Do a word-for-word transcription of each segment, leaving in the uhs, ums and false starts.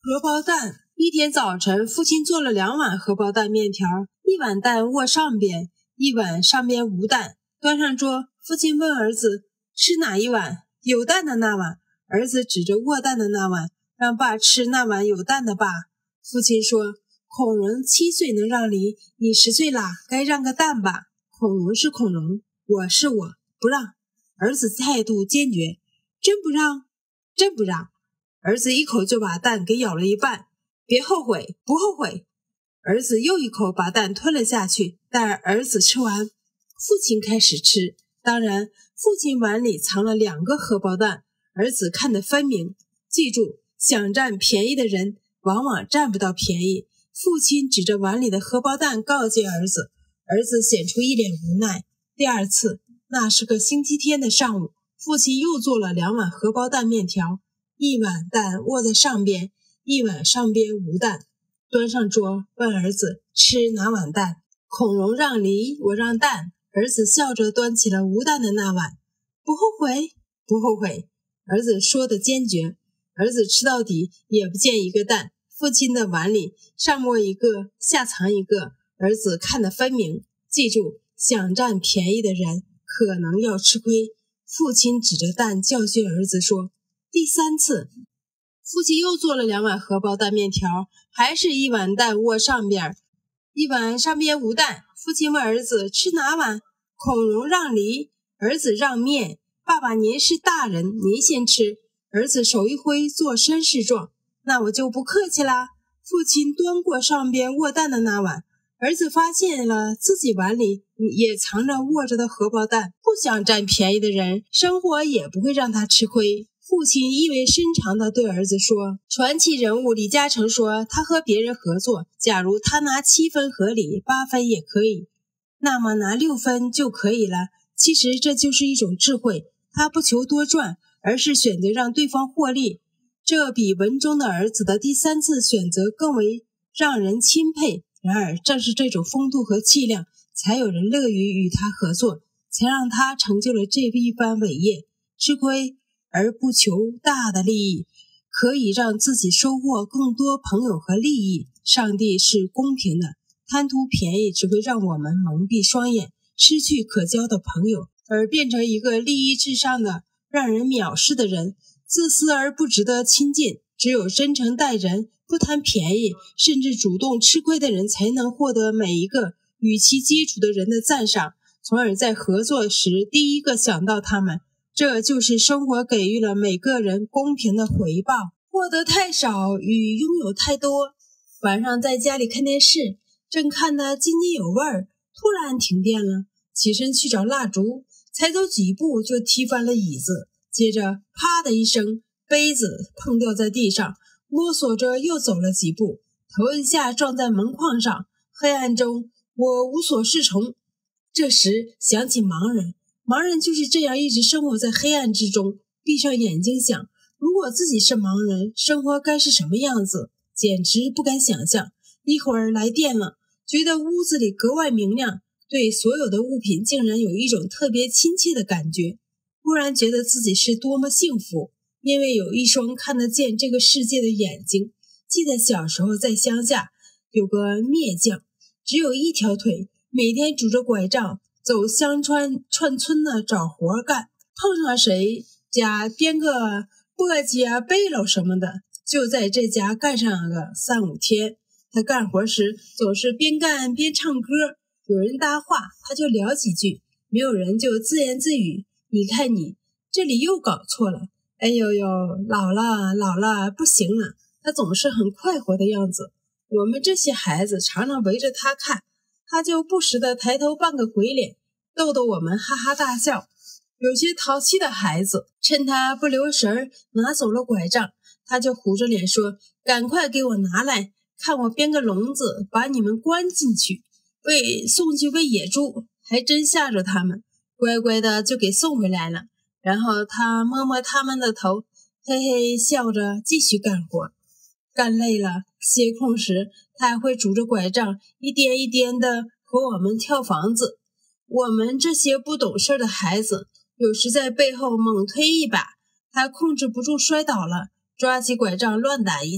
荷包蛋。一天早晨，父亲做了两碗荷包蛋面条，一碗蛋卧上边，一碗上边无蛋。端上桌，父亲问儿子吃哪一碗？有蛋的那碗。儿子指着卧蛋的那碗，让爸吃那碗有蛋的爸。父亲说，孔融七岁能让梨，你十岁啦，该让个蛋吧。孔融是孔融，我是我，不让。儿子态度坚决，真不让？真不让。儿子一口就把蛋给咬了一半，别后悔，不后悔。儿子又一口把蛋吞了下去，但儿子吃完，父亲开始吃。当然，父亲碗里藏了两个荷包蛋，儿子看得分明。记住，想占便宜的人往往占不到便宜。父亲指着碗里的荷包蛋告诫儿子，儿子显出一脸无奈。第二次，那是个星期天的上午，父亲又做了两碗荷包蛋面条，一碗蛋卧在上边，一碗上边无蛋。端上桌，问儿子吃哪碗蛋？孔融让梨，我让蛋。儿子笑着端起了无蛋的那碗，不后悔，不后悔。儿子说的坚决。儿子吃到底也不见一个蛋，父亲的碗里上卧一个，下藏一个，儿子看得分明。记住，想占便宜的人可能要吃亏。父亲指着蛋教训儿子说。第三次，父亲又做了两碗荷包蛋面条，还是一碗蛋卧上边，一碗上边无蛋。父亲问儿子吃哪碗？孔融让梨，儿子让面。爸爸您是大人，您先吃。儿子手一挥做绅士状，那我就不客气啦。父亲端过上边卧蛋的那碗，儿子发现了自己碗里也藏着卧着的荷包蛋。不想占便宜的人，生活也不会让他吃亏。父亲意味深长地对儿子说，传奇人物李嘉诚说，他和别人合作，假如他拿七分合理，八分也可以，那么拿六分就可以了。其实这就是一种智慧，他不求多赚，而是选择让对方获利。这比文中的儿子的第三次选择更为让人钦佩。然而正是这种风度和气量，才有人乐于与他合作，才让他成就了这一番伟业。吃亏而不求大的利益，可以让自己收获更多朋友和利益。上帝是公平的，贪图便宜只会让我们蒙蔽双眼，失去可交的朋友，而变成一个利益至上的让人藐视的人，自私而不值得亲近。只有真诚待人，不贪便宜，甚至主动吃亏的人，才能获得每一个与其接触的人的赞赏，从而在合作时第一个想到他们。这就是生活给予了每个人公平的回报。获得太少与拥有太多。晚上在家里看电视，正看得津津有味儿，突然停电了，起身去找蜡烛，才走几步就踢翻了椅子，接着啪的一声，杯子碰掉在地上，摸索着又走了几步，头一下撞在门框上。黑暗中我无所适从。这时想起盲人，盲人就是这样一直生活在黑暗之中，闭上眼睛想，如果自己是盲人，生活该是什么样子，简直不敢想象。一会儿来电了，觉得屋子里格外明亮，对所有的物品竟然有一种特别亲切的感觉。忽然觉得自己是多么幸福，因为有一双看得见这个世界的眼睛。记得小时候在乡下有个篾匠，只有一条腿，每天拄着拐杖走乡川串村的找活干，碰上谁家编个簸箕啊背篓什么的，就在这家干上个三五天。他干活时总是边干边唱歌，有人搭话他就聊几句，没有人就自言自语，你看你这里又搞错了，哎呦呦，老了老了不行了。他总是很快活的样子，我们这些孩子常常围着他看，他就不时地抬头扮个鬼脸，逗得我们哈哈大笑。有些淘气的孩子趁他不留神拿走了拐杖，他就虎着脸说，赶快给我拿来，看我编个笼子把你们关进去，喂送去喂野猪。还真吓着他们，乖乖的就给送回来了。然后他摸摸他们的头，嘿嘿笑着继续干活。干累了歇空时，他还会拄着拐杖一颠一颠的和我们跳房子。我们这些不懂事的孩子有时在背后猛推一把，他控制不住摔倒了，抓起拐杖乱打一气，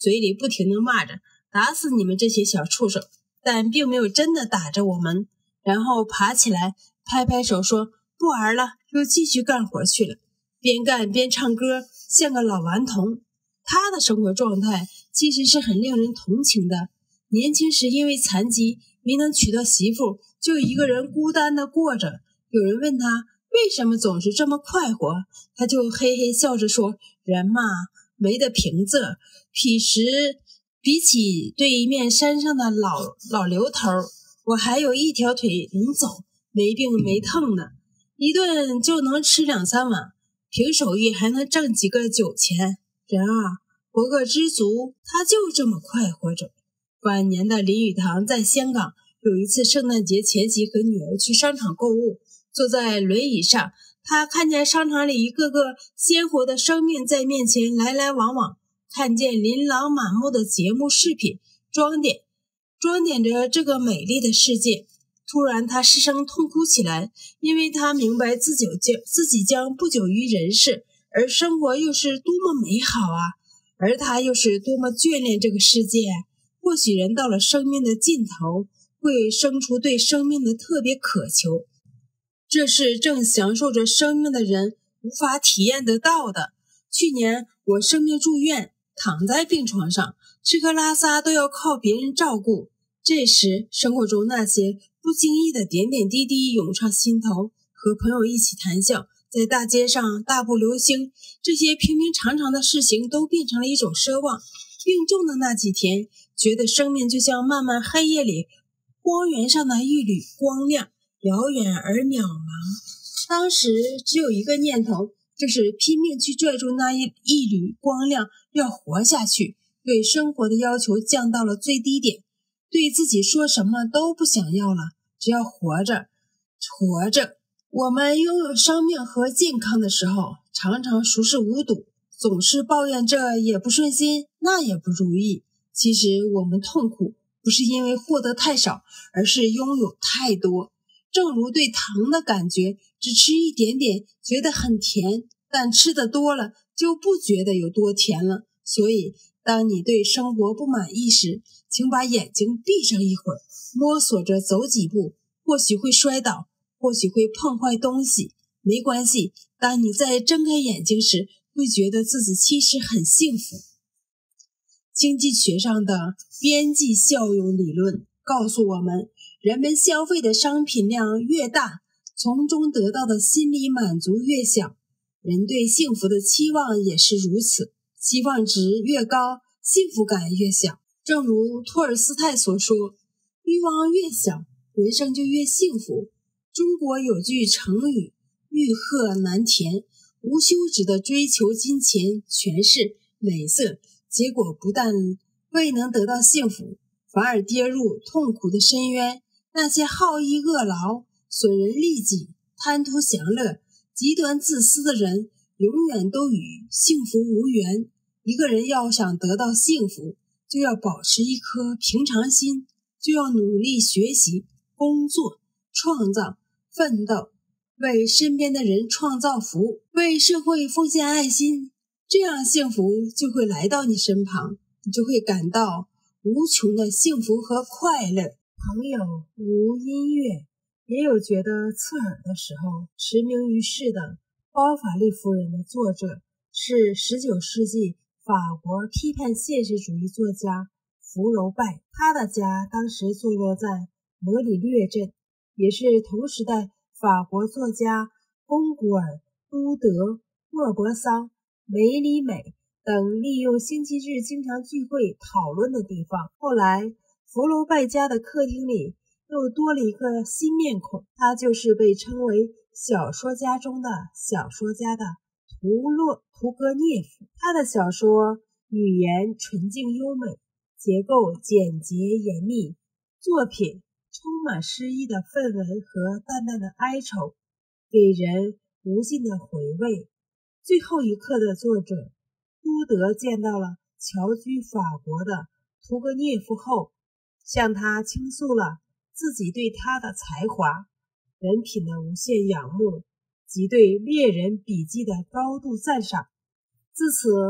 嘴里不停地骂着打死你们这些小畜生，但并没有真的打着我们，然后爬起来拍拍手说不玩了，又继续干活去了，边干边唱歌，像个老顽童。他的生活状态其实是很令人同情的，年轻时因为残疾没能娶到媳妇，就一个人孤单地过着。有人问他为什么总是这么快活，他就嘿嘿笑着说，人嘛，没得凭着，彼时比起对面山上的老老刘头，我还有一条腿能走，没病没疼的，一顿就能吃两三碗，凭手艺还能挣几个酒钱。人啊，活个知足，他就这么快活着。晚年的林语堂在香港有一次圣诞节前夕和女儿去商场购物，坐在轮椅上，他看见商场里一个个鲜活的生命在面前来来往往，看见琳琅满目的节目饰品装点装点着这个美丽的世界。突然他失声痛哭起来，因为他明白自己将自己将不久于人世，而生活又是多么美好啊，而他又是多么眷恋这个世界。或许人到了生命的尽头，会生出对生命的特别渴求，这是正享受着生命的人无法体验得到的。去年我生病住院，躺在病床上，吃喝拉撒都要靠别人照顾，这时生活中那些不经意的点点滴滴涌上心头，和朋友一起谈笑，在大街上大步流星，这些平平常常的事情都变成了一种奢望。病重的那几天，觉得生命就像漫漫黑夜里光源上的一缕光亮，遥远而渺茫。当时只有一个念头，就是拼命去拽住那一一缕光亮，要活下去，对生活的要求降到了最低点，对自己说什么都不想要了，只要活着，活着。我们拥有生命和健康的时候，常常熟视无睹，总是抱怨这也不顺心，那也不如意。其实我们痛苦不是因为获得太少，而是拥有太多。正如对糖的感觉，只吃一点点觉得很甜，但吃的多了就不觉得有多甜了。所以当你对生活不满意时，请把眼睛闭上一会儿，摸索着走几步，或许会摔倒，或许会碰坏东西，没关系，当你再睁开眼睛时，会觉得自己其实很幸福。经济学上的边际效用理论告诉我们，人们消费的商品量越大，从中得到的心理满足越小，人对幸福的期望也是如此，期望值越高，幸福感越小。正如托尔斯泰所说，欲望越小，人生就越幸福。中国有句成语，欲壑难填，无休止的追求金钱、权势、美色，结果不但未能得到幸福，反而跌入痛苦的深渊。那些好逸恶劳、损人利己、贪图享乐、极端自私的人，永远都与幸福无缘。一个人要想得到幸福，就要保持一颗平常心，就要努力学习、工作、创造、奋斗，为身边的人创造福，为社会奉献爱心，这样幸福就会来到你身旁，你就会感到无穷的幸福和快乐。朋友无音乐，也有觉得刺耳的时候。驰名于世的《包法利夫人》的作者是十九世纪法国批判现实主义作家福楼拜，他的家当时坐落在摩里略镇，也是同时代法国作家龚古尔、都德、莫泊桑、梅里美等利用星期日经常聚会讨论的地方。后来福楼拜家的客厅里又多了一个新面孔，他就是被称为小说家中的小说家的图洛图格涅夫。他的小说语言纯净优美，结构简洁严密，作品充满诗意的氛围和淡淡的哀愁，给人无尽的回味。最后一刻的作者都德见到了侨居法国的图格涅夫后，向他倾诉了自己对他的才华、人品的无限仰慕及对猎人笔记的高度赞赏。自此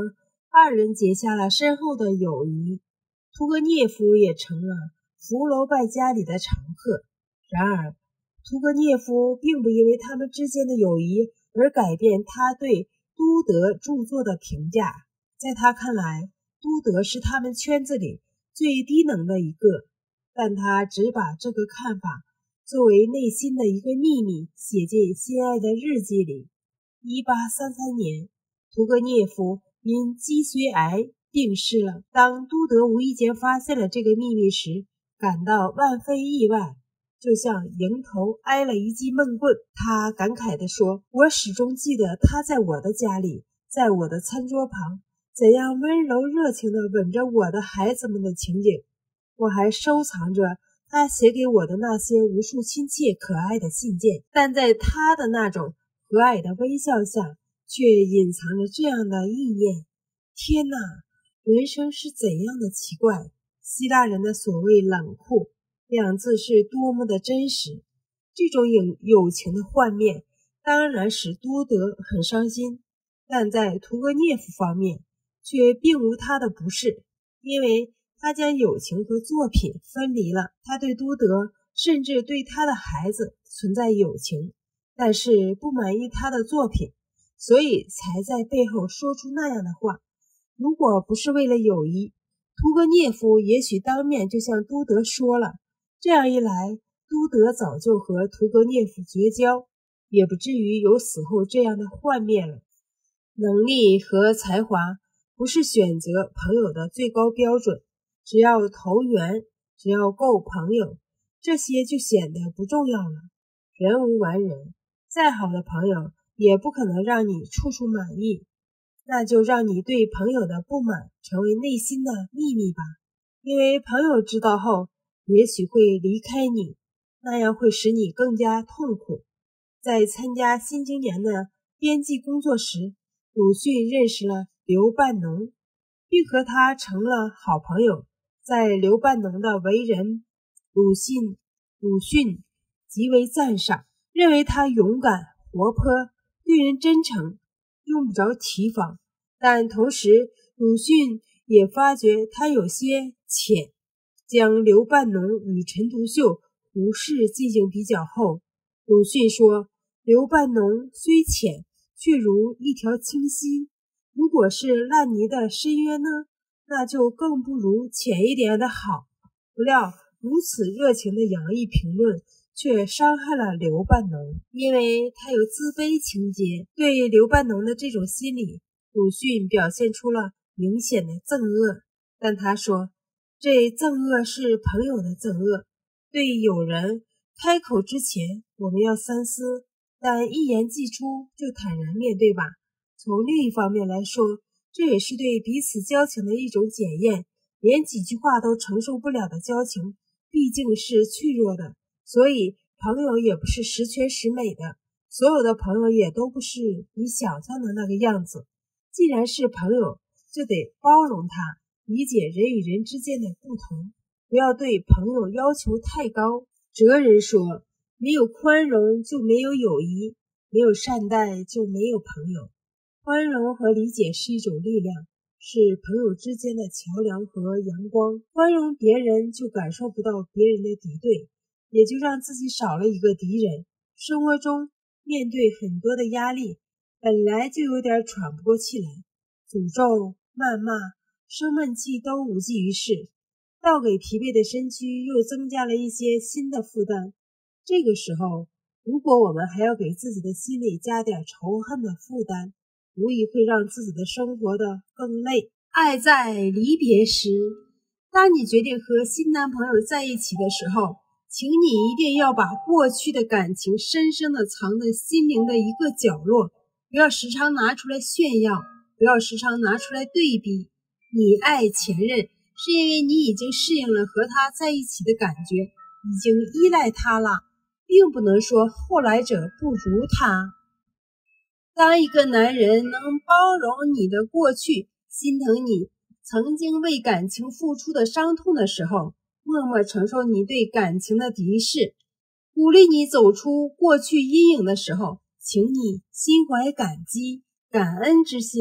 二人结下了深厚的友谊。屠格涅夫也成了福楼拜家里的常客。然而屠格涅夫并不因为他们之间的友谊而改变他对都德著作的评价。在他看来，都德是他们圈子里最低能的一个，但他只把这个看法作为内心的一个秘密写进心爱的日记里。一八三三年，屠格涅夫因脊髓癌病逝了。当都德无意间发现了这个秘密时，感到万分意外，就像迎头挨了一记闷棍。他感慨地说，我始终记得他在我的家里，在我的餐桌旁，怎样温柔热情地吻着我的孩子们的情景。我还收藏着他写给我的那些无数亲切可爱的信件，但在他的那种和蔼的微笑下，却隐藏着这样的意念。天哪，人生是怎样的奇怪！希腊人的所谓冷酷两字是多么的真实。这种友情的幻灭当然使都德很伤心，但在屠格涅夫方面却并无他的不是，因为他将友情和作品分离了。他对都德甚至对他的孩子存在友情，但是不满意他的作品，所以才在背后说出那样的话。如果不是为了友谊，屠格涅夫也许当面就向都德说了，这样一来，都德早就和屠格涅夫绝交，也不至于有死后这样的幻灭了。能力和才华不是选择朋友的最高标准，只要投缘，只要够朋友，这些就显得不重要了。人无完人，再好的朋友也不可能让你处处满意，那就让你对朋友的不满成为内心的秘密吧。因为朋友知道后也许会离开你，那样会使你更加痛苦。在参加新青年的编辑工作时，鲁迅认识了刘半农，并和他成了好朋友。在刘半农的为人，鲁迅鲁迅极为赞赏，认为他勇敢活泼，对人真诚，用不着提防。但同时鲁迅也发觉他有些浅，将刘半农与陈独秀、胡适进行比较后，鲁迅说，刘半农虽浅，却如一条清溪，如果是烂泥的深渊呢，那就更不如浅一点的好。不料如此热情的洋溢评论却伤害了刘半农，因为他有自卑情节。对刘半农的这种心理，鲁迅表现出了明显的憎恶，但他说，这憎恶是朋友的憎恶，对友人开口之前我们要三思，但一言既出就坦然面对吧。从另一方面来说，这也是对彼此交情的一种检验，连几句话都承受不了的交情毕竟是脆弱的，所以朋友也不是十全十美的，所有的朋友也都不是你想象的那个样子。既然是朋友，就得包容他，理解人与人之间的不同，不要对朋友要求太高。哲人说，没有宽容就没有友谊，没有善待就没有朋友。宽容和理解是一种力量，是朋友之间的桥梁和阳光。宽容别人就感受不到别人的敌对，也就让自己少了一个敌人。生活中面对很多的压力，本来就有点喘不过气来，诅咒、谩骂、生闷气都无济于事，倒给疲惫的身躯又增加了一些新的负担。这个时候，如果我们还要给自己的心里加点仇恨的负担，无疑会让自己的生活的更累。爱在离别时，当你决定和新男朋友在一起的时候，请你一定要把过去的感情深深地藏在心灵的一个角落，不要时常拿出来炫耀，不要时常拿出来对比。你爱前任，是因为你已经适应了和他在一起的感觉，已经依赖他了，并不能说后来者不如他。当一个男人能包容你的过去，心疼你曾经为感情付出的伤痛的时候，默默承受你对感情的敌视，鼓励你走出过去阴影的时候，请你心怀感激、感恩之心，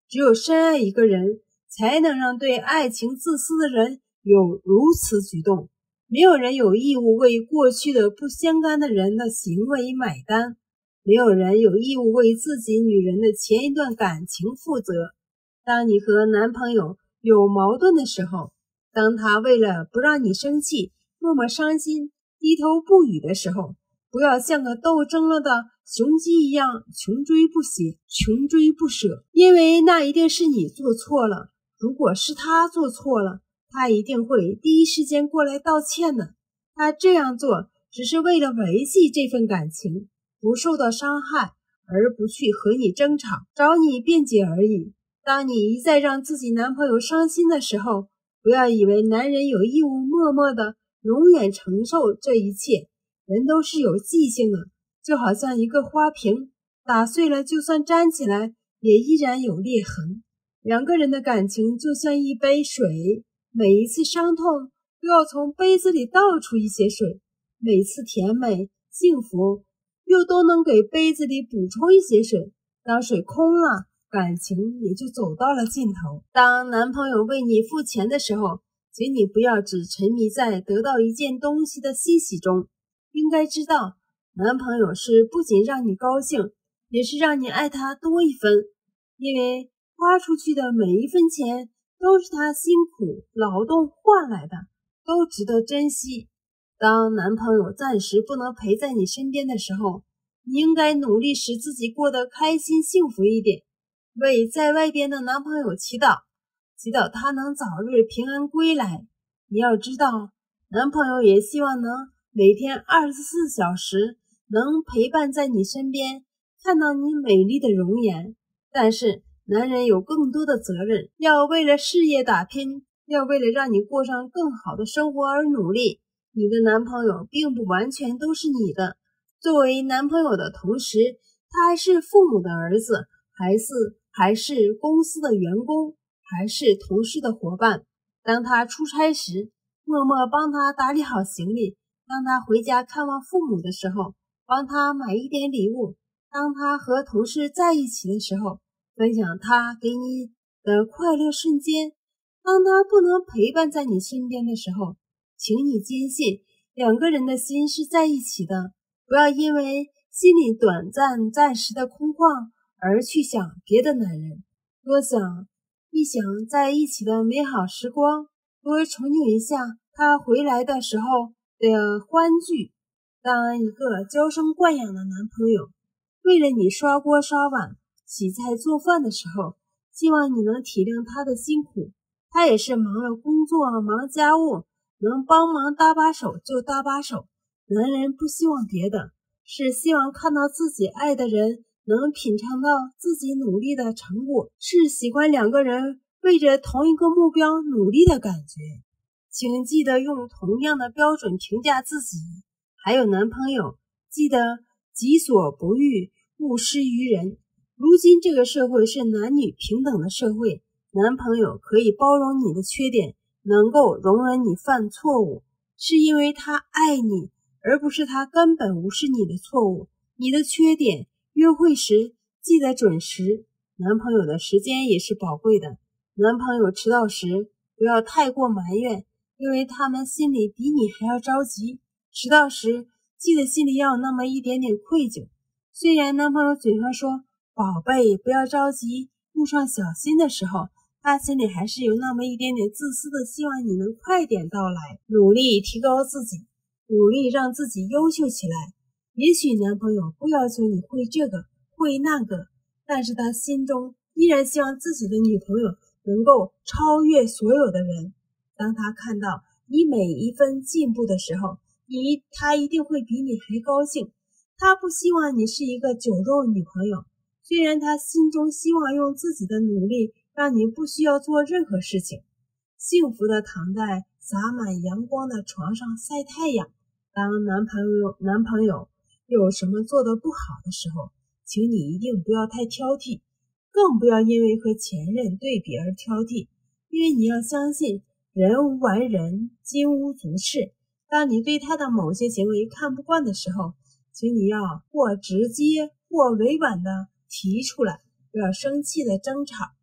只有深爱一个人，才能让对爱情自私的人有如此举动。没有人有义务为过去的不相干的人的行为买单，没有人有义务为自己女人的前一段感情负责。当你和男朋友有矛盾的时候，当他为了不让你生气，默默伤心，低头不语的时候，不要像个斗争了的雄鸡一样穷追不歇，穷追不舍，因为那一定是你做错了。如果是他做错了，他一定会第一时间过来道歉的。他这样做只是为了维系这份感情，不受到伤害，而不去和你争吵，找你辩解而已。当你一再让自己男朋友伤心的时候，不要以为男人有义务默默的永远承受这一切。人都是有记性的，就好像一个花瓶，打碎了就算粘起来也依然有裂痕。两个人的感情就像一杯水，每一次伤痛都要从杯子里倒出一些水，每次甜美幸福又都能给杯子里补充一些水。当水空了，感情也就走到了尽头。当男朋友为你付钱的时候，请你不要只沉迷在得到一件东西的欣喜中，应该知道男朋友是不仅让你高兴，也是让你爱他多一分，因为花出去的每一分钱都是他辛苦劳动换来的，都值得珍惜。当男朋友暂时不能陪在你身边的时候，你应该努力使自己过得开心幸福一点，为在外边的男朋友祈祷，祈祷他能早日平安归来。你要知道，男朋友也希望能每天二十四小时能陪伴在你身边，看到你美丽的容颜。但是男人有更多的责任，要为了事业打拼，要为了让你过上更好的生活而努力。你的男朋友并不完全都是你的，作为男朋友的同时，他还是父母的儿子，还是还是公司的员工，还是同事的伙伴。当他出差时，默默帮他打理好行李；当他回家看望父母的时候，帮他买一点礼物；当他和同事在一起的时候，分享他给你的快乐瞬间；当他不能陪伴在你身边的时候，请你坚信两个人的心是在一起的，不要因为心里短暂暂时的空旷而去想别的男人，多想一想在一起的美好时光，多憧憬一下他回来的时候的欢聚。当一个娇生惯养的男朋友为了你刷锅刷碗洗菜做饭的时候，希望你能体谅他的辛苦，他也是忙了工作忙家务，能帮忙搭把手就搭把手。男人不希望别的，是希望看到自己爱的人能品尝到自己努力的成果，是喜欢两个人为着同一个目标努力的感觉。请记得用同样的标准评价自己。还有男朋友，记得己所不欲，勿施于人。如今这个社会是男女平等的社会，男朋友可以包容你的缺点，能够容忍你犯错误，是因为他爱你，而不是他根本无视你的错误。你的缺点，约会时记得准时。男朋友的时间也是宝贵的，男朋友迟到时不要太过埋怨，因为他们心里比你还要着急。迟到时记得心里要有那么一点点愧疚，虽然男朋友嘴上说宝贝不要着急，路上小心的时候，他心里还是有那么一点点自私的希望你能快点到来。努力提高自己，努力让自己优秀起来。也许男朋友不要求你会这个会那个，但是他心中依然希望自己的女朋友能够超越所有的人。当他看到你每一分进步的时候，你他一定会比你还高兴。他不希望你是一个酒肉女朋友，虽然他心中希望用自己的努力让你不需要做任何事情，幸福的躺在洒满阳光的床上晒太阳。当男朋友男朋友有什么做得不好的时候，请你一定不要太挑剔，更不要因为和前任对比而挑剔，因为你要相信人无完人，金无足赤。当你对他的某些行为看不惯的时候，请你要或直接或委婉的提出来，不要生气的争吵。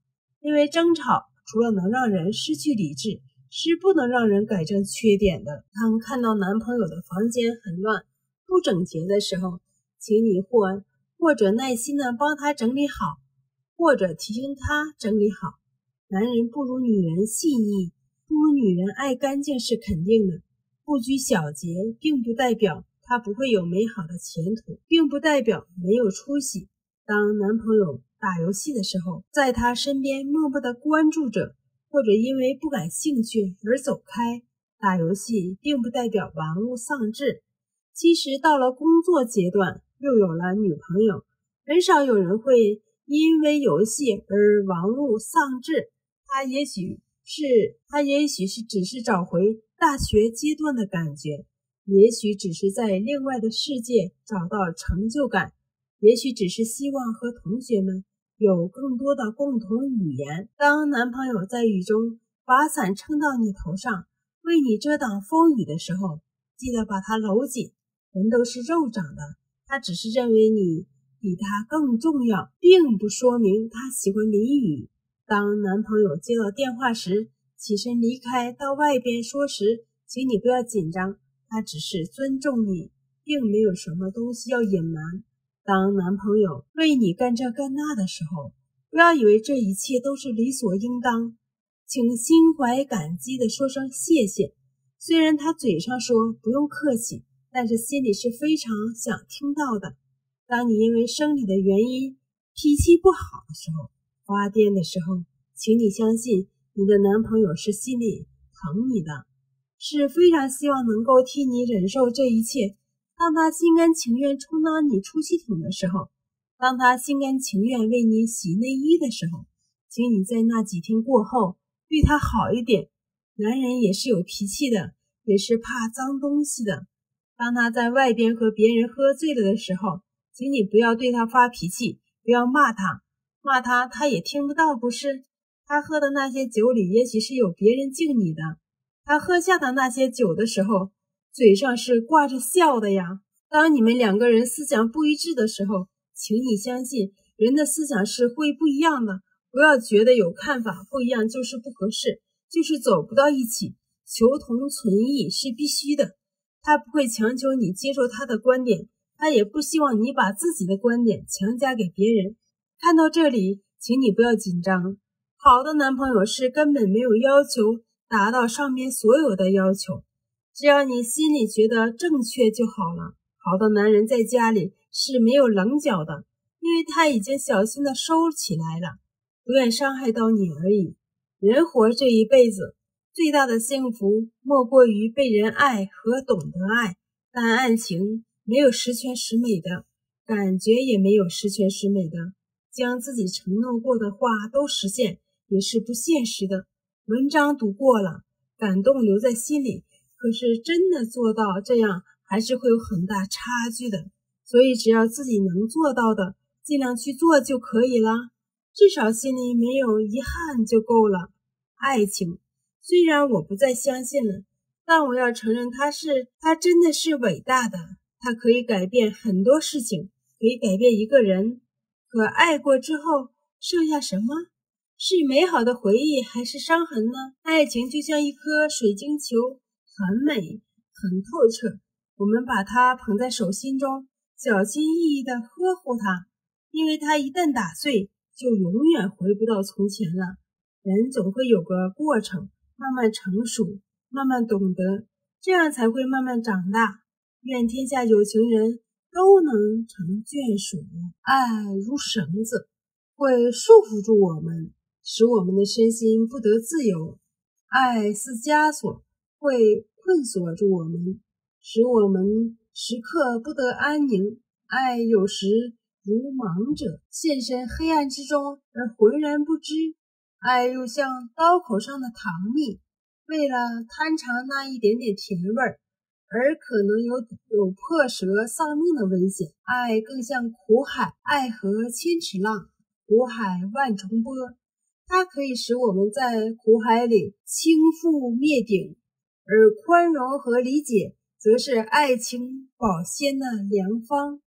因为争吵除了能让人失去理智，是不能让人改正缺点的。当看到男朋友的房间很乱不整洁的时候，请你或或者耐心的帮他整理好，或者提醒他整理好。男人不如女人细腻，不如女人爱干净是肯定的。不拘小节并不代表他不会有美好的前途，并不代表没有出息。当男朋友打游戏的时候，在他身边默默的关注着，或者因为不感兴趣而走开，打游戏并不代表玩物丧志。其实到了工作阶段，又有了女朋友，很少有人会因为游戏而玩物丧志。他也许是他也许是只是找回大学阶段的感觉，也许只是在另外的世界找到成就感，也许只是希望和同学们有更多的共同语言。当男朋友在雨中把伞撑到你头上，为你遮挡风雨的时候，记得把它搂紧。人都是肉长的，他只是认为你比他更重要，并不说明他喜欢淋雨。当男朋友接到电话时，起身离开到外边说时，请你不要紧张，他只是尊重你，并没有什么东西要隐瞒。当男朋友为你干这干那的时候，不要以为这一切都是理所应当，请心怀感激地说声谢谢。虽然他嘴上说不用客气，但是心里是非常想听到的。当你因为生理的原因脾气不好的时候，发癫的时候，请你相信你的男朋友是心里疼你的，是非常希望能够替你忍受这一切。当他心甘情愿充当你出气筒的时候，当他心甘情愿为你洗内衣的时候，请你在那几天过后对他好一点。男人也是有脾气的，也是怕脏东西的。当他在外边和别人喝醉了的时候，请你不要对他发脾气，不要骂他，骂他他也听不到，不是？他喝的那些酒里也许是有别人敬你的，他喝下的那些酒的时候，嘴上是挂着笑的呀。当你们两个人思想不一致的时候，请你相信人的思想是会不一样的，不要觉得有看法不一样就是不合适，就是走不到一起。求同存异是必须的，他不会强求你接受他的观点，他也不希望你把自己的观点强加给别人。看到这里，请你不要紧张。好的男朋友是根本没有要求达到上面所有的要求，只要你心里觉得正确就好了。好的男人在家里是没有棱角的，因为他已经小心地收起来了，不愿伤害到你而已。人活这一辈子，最大的幸福莫过于被人爱和懂得爱，但爱情没有十全十美的，感觉也没有十全十美的，将自己承诺过的话都实现也是不现实的。文章读过了，感动留在心里，可是真的做到这样还是会有很大差距的。所以只要自己能做到的，尽量去做就可以了，至少心里没有遗憾就够了。爱情虽然我不再相信了，但我要承认它是它真的是伟大的，它可以改变很多事情，可以改变一个人。可爱过之后剩下什么？是美好的回忆还是伤痕呢？爱情就像一颗水晶球，很美很透彻，我们把它捧在手心中，小心翼翼地呵护它，因为它一旦打碎就永远回不到从前了。人总会有个过程，慢慢成熟，慢慢懂得，这样才会慢慢长大。愿天下有情人都能成眷属。爱如绳子，会束缚住我们，使我们的身心不得自由；爱似枷锁，会困锁住我们，使我们时刻不得安宁。爱有时如盲者，陷身黑暗之中而浑然不知。爱又像刀口上的糖蜜，为了贪尝那一点点甜味儿，而可能有有破舌丧命的危险。爱更像苦海，爱河千尺浪，苦海万重波，它可以使我们在苦海里倾覆灭顶，而宽容和理解则是爱情保鲜的良方。